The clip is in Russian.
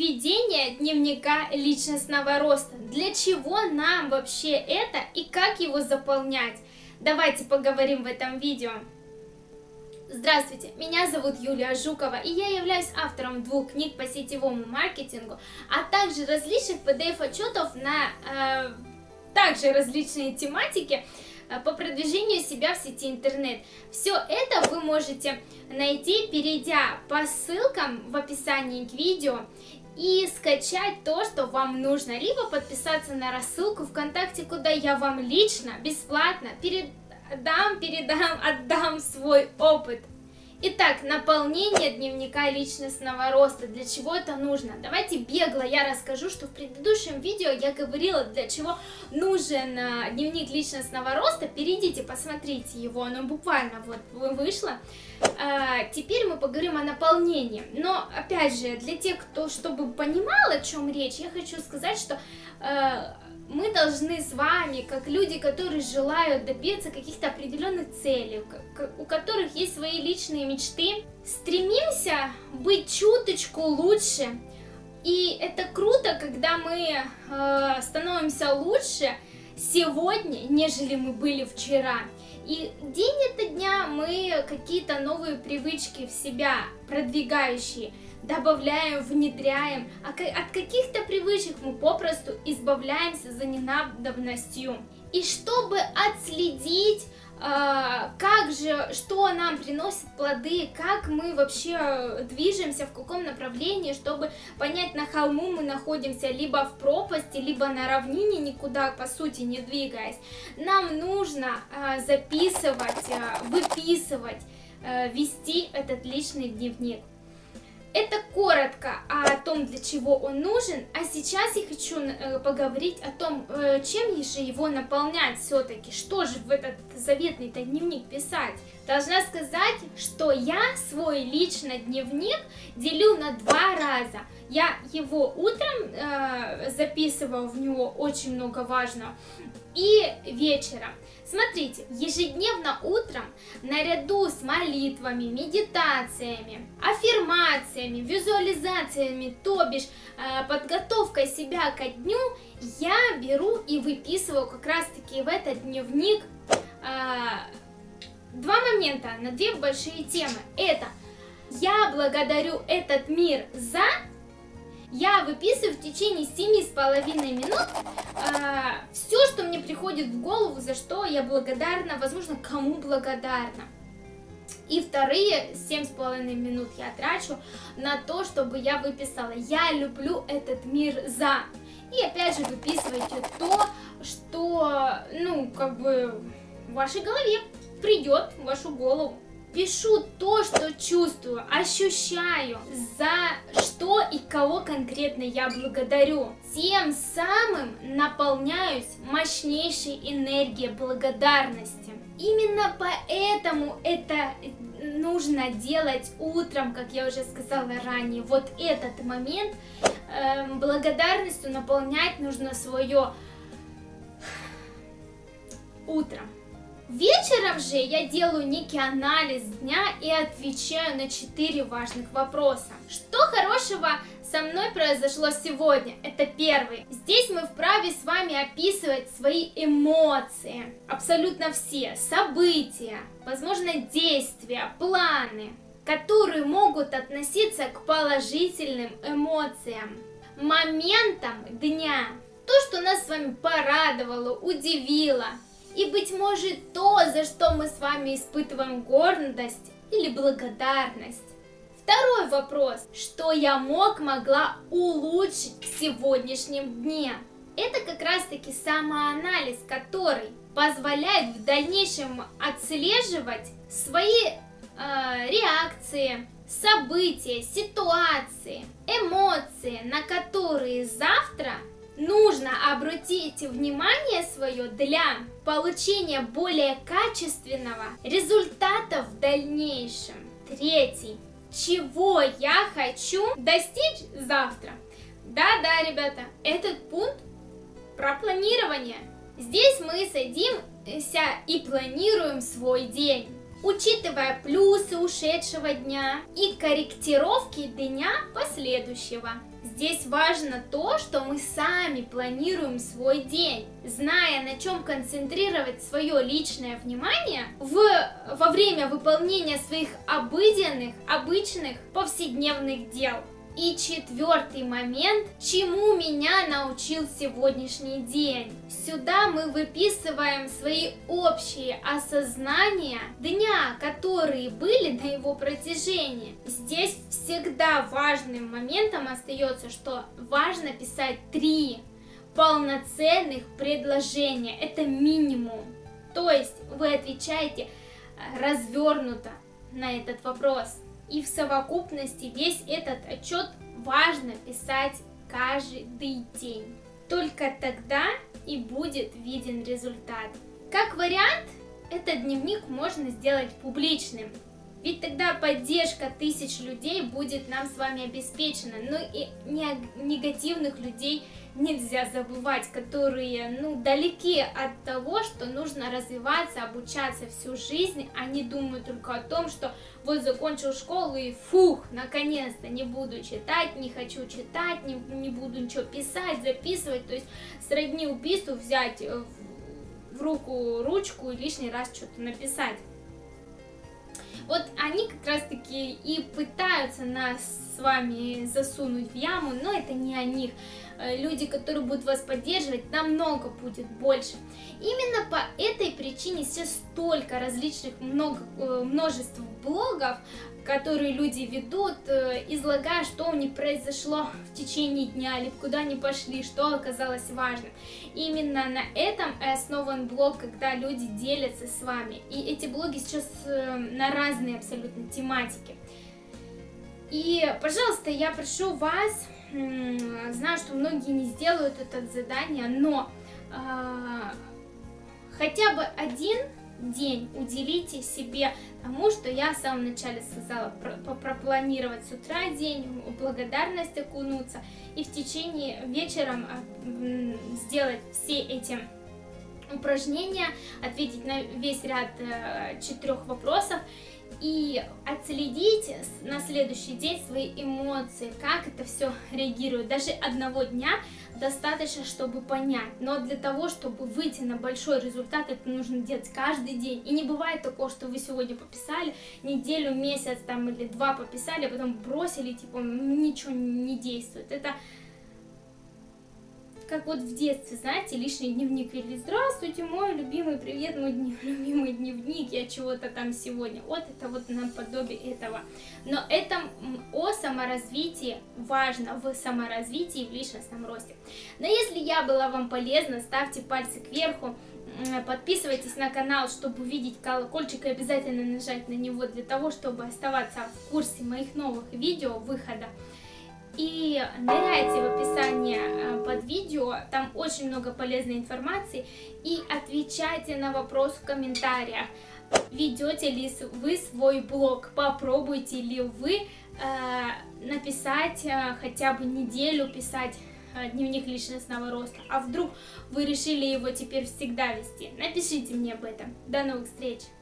Ведение дневника личностного роста. Для чего нам вообще это и как его заполнять? Давайте поговорим в этом видео. Здравствуйте, меня зовут Юлия Жукова, и я являюсь автором 2 книг по сетевому маркетингу, а также различных PDF-отчетов на также различные тематики по продвижению себя в сети интернет. Все это вы можете найти, перейдя по ссылкам в описании к видео, и скачать то, что вам нужно, либо подписаться на рассылку ВКонтакте, куда я вам лично, бесплатно отдам свой опыт. Итак, наполнение дневника личностного роста. Для чего это нужно? Давайте бегло я расскажу, что в предыдущем видео я говорила, для чего нужен дневник личностного роста. Перейдите, посмотрите его, оно буквально вот вышло. Теперь мы поговорим о наполнении. Но, опять же, для тех, кто чтобы понимал, о чем речь, я хочу сказать, что мы должны с вами, как люди, которые желают добиться каких-то определенных целей, у которых есть свои личные мечты, стремимся быть чуточку лучше. И это круто, когда мы становимся лучше сегодня, нежели мы были вчера. И день ото дня мы какие-то новые привычки в себя продвигающие добавляем, внедряем, а от каких-то привычек мы попросту избавляемся за ненадобностью. И чтобы отследить, что нам приносит плоды, как мы вообще движемся, в каком направлении, чтобы понять, на холму мы находимся либо в пропасти, либо на равнине, никуда по сути не двигаясь, нам нужно записывать, выписывать, вести этот личный дневник. Это коротко о том, для чего он нужен, а сейчас я хочу поговорить о том, чем же его наполнять все-таки, что же в этот заветный-то дневник писать. Должна сказать, что я свой личный дневник делю на 2 раза. Я его утром записываю, в него очень много важного, и вечером. Смотрите, ежедневно утром наряду с молитвами, медитациями, аффирмациями, визуализациями, то бишь подготовкой себя ко дню, я беру и выписываю как раз таки в этот дневник 2 момента на 2 большие темы. Это я благодарю этот мир за... Я выписываю в течение 7,5 минут все, что мне приходит в голову, за что я благодарна, возможно, кому благодарна. И вторые 7,5 минут я трачу на то, чтобы я выписала «Я люблю этот мир за». И опять же выписывайте то, что, в вашей голове придет, в вашу голову. Пишу то, что чувствую, ощущаю, за что и кого конкретно я благодарю. Тем самым наполняюсь мощнейшей энергией благодарности. Именно поэтому это нужно делать утром, как я уже сказала ранее. Вот этот момент благодарностью наполнять нужно свое утро. Вечером же я делаю некий анализ дня и отвечаю на 4 важных вопроса. Что хорошего со мной произошло сегодня? Это первый. Здесь мы вправе с вами описывать свои эмоции. Абсолютно все. События, возможно, действия, планы, которые могут относиться к положительным эмоциям, моментам дня. То, что нас с вами порадовало, удивило. И, быть может, то, за что мы с вами испытываем гордость или благодарность. Второй вопрос. Что я могла улучшить в сегодняшнем дне? Это как раз-таки самоанализ, который позволяет в дальнейшем отслеживать свои реакции, события, ситуации, эмоции, на которые завтра нужно обратить внимание свое для получения более качественного результата в дальнейшем. Третий. Чего я хочу достичь завтра? Да, ребята, этот пункт про планирование. Здесь мы садимся и планируем свой день. учитывая плюсы ушедшего дня и корректировки дня последующего. Здесь важно то, что мы сами планируем свой день, зная, на чем концентрировать свое личное внимание во время выполнения своих обыденных, обычных, повседневных дел. И четвертый момент, чему меня научил сегодняшний день. Сюда мы выписываем свои общие осознания дня, которые были на его протяжении. Здесь всегда важным моментом остается, что важно писать 3 полноценных предложения. Это минимум. То есть вы отвечаете развернуто на этот вопрос. И в совокупности весь этот отчет важно писать каждый день. Только тогда и будет виден результат. Как вариант, этот дневник можно сделать публичным. Ведь тогда поддержка 1000 людей будет нам с вами обеспечена. Ну и негативных людей нельзя забывать, которые далеки от того, что нужно развиваться, обучаться всю жизнь. Они думают только о том, что вот закончил школу и фух, наконец-то не буду читать, не хочу читать, не буду ничего писать, записывать. То есть сродни убийству взять в руку ручку и лишний раз что-то написать. Вот они как раз таки и пытаются нас с вами засунуть в яму, но это не о них. Люди, которые будут вас поддерживать, намного будет больше. Именно по этой причине сейчас столько различных множество блогов, которые люди ведут, излагая, что у них произошло в течение дня, либо куда они пошли, что оказалось важным. Именно на этом и основан блог, когда люди делятся с вами. И эти блоги сейчас на разные абсолютно тематики. И, пожалуйста, я прошу вас, знаю, что многие не сделают это задание, но хотя бы один день уделите себе тому, что я в самом начале сказала, пропланировать с утра день, в благодарность окунуться и в течение вечером сделать все эти упражнения, ответить на весь ряд 4 вопросов и отследить на следующий день свои эмоции, как это все реагирует. Даже одного дня достаточно, чтобы понять, но для того, чтобы выйти на большой результат, это нужно делать каждый день. И не бывает такого, что вы сегодня пописали, неделю, месяц там или 2 пописали, а потом бросили, типа ничего не действует. Это как вот в детстве, знаете, лишний дневник вели: здравствуйте, мой любимый, привет, мой любимый дневник, я чего-то там сегодня. Вот это вот наподобие этого. Но это о саморазвитии, важно в саморазвитии, в личностном росте. Но если я была вам полезна, ставьте пальцы кверху, подписывайтесь на канал, чтобы увидеть колокольчик, и обязательно нажать на него для того, чтобы оставаться в курсе моих новых видео выхода. И ныряйте в описание под видео, там очень много полезной информации, и отвечайте на вопрос в комментариях. Ведете ли вы свой блог, попробуйте ли вы написать хотя бы неделю, писать дневник личностного роста, а вдруг вы решили его теперь всегда вести. Напишите мне об этом. До новых встреч!